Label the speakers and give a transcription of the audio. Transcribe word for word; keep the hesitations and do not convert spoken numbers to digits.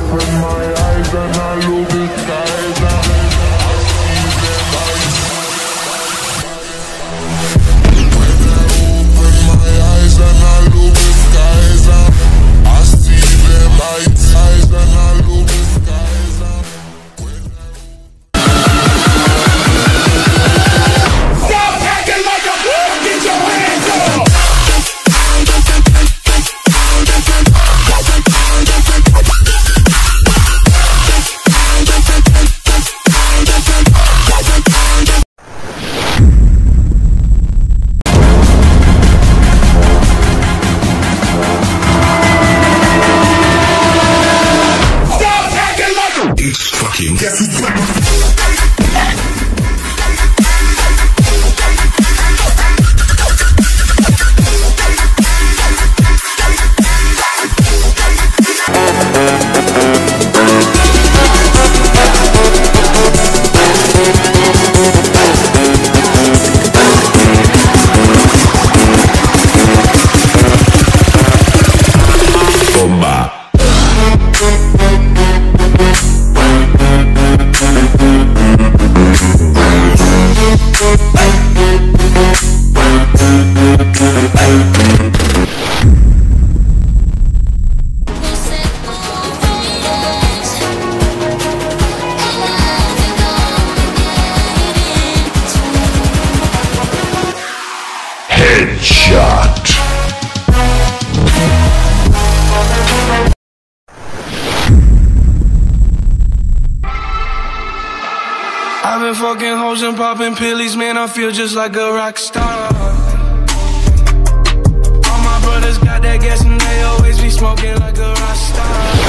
Speaker 1: open my eyes and I look the skies and I see the lights. When I open my eyes and I look the skies and I see the lights. Eyes and I look the skies and stop acting like a fool. Get your hands up.
Speaker 2: It's fucking
Speaker 1: Guess who's back?
Speaker 2: Headshot.
Speaker 3: I've been fucking hoes and popping pillies, man, I feel just like a rock star. All my brothers got that gas and they always be smoking like a rock star.